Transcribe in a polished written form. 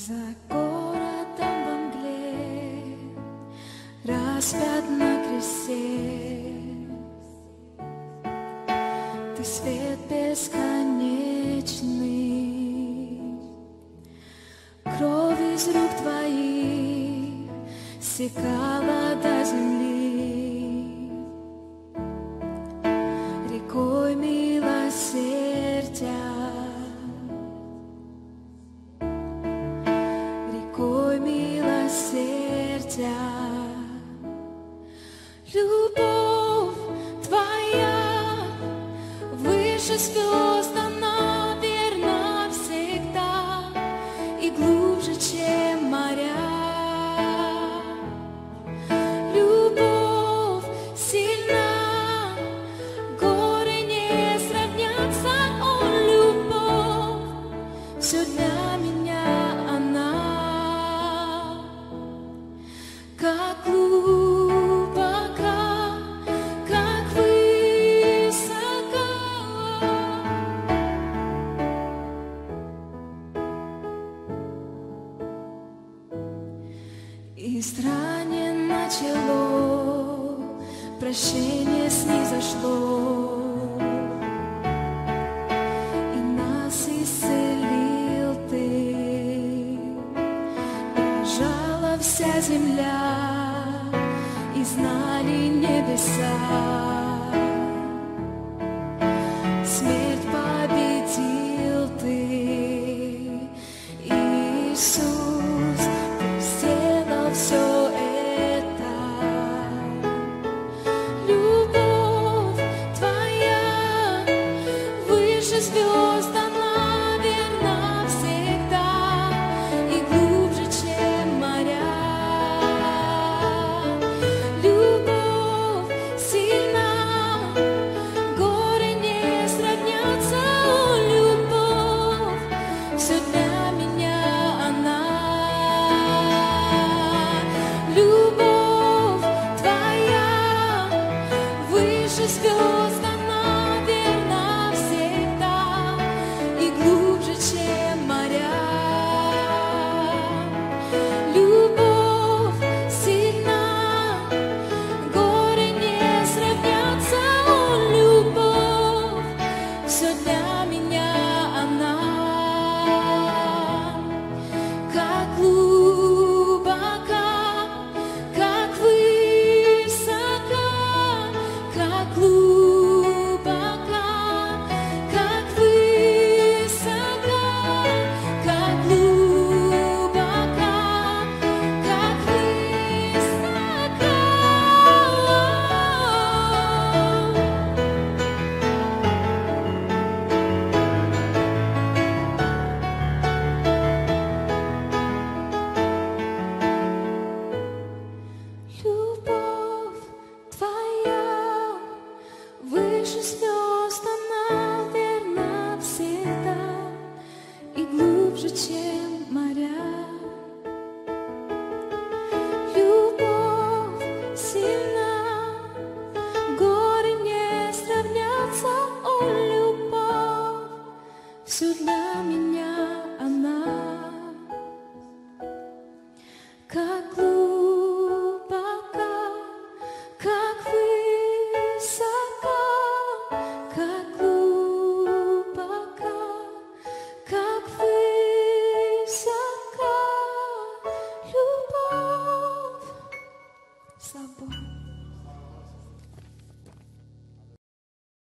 За городом во мгле распят на кресте. Ты свет бесконечный, кровь из рук твоих стекала до земли. Рекой милосердия, рекой милосердия, любовь твоя выше звезд, она верна всегда и глубже, чем моря. Любовь сильна, горы не сравнятся, о, любовь, все для меня она, как глубока, как высока. Изранено чело, прощение снизошло, и нас исцелил Ты. Дрожала вся земля, и знали небеса. Смерть победил Ты, Иисус, Ты сделал все это. Любовь Твоя выше звезд, она верна всегда и глубже, чем моря. Любовь сильна, горы не сравнятся, о, любовь, все для меня она. Любовь Твоя выше звезд, она верна всегда и глубже, чем моря. Любовь сильна, горы не сравнятся, о, любовь, все для меня она, как глубока, как высока, как глубока, как высока, как глубока, как высока. Любовь Твоя выше звезд, она верна всегда и глубже, чем моря. Любовь сильна, горы не сравнятся, о, любовь, все для меня она, как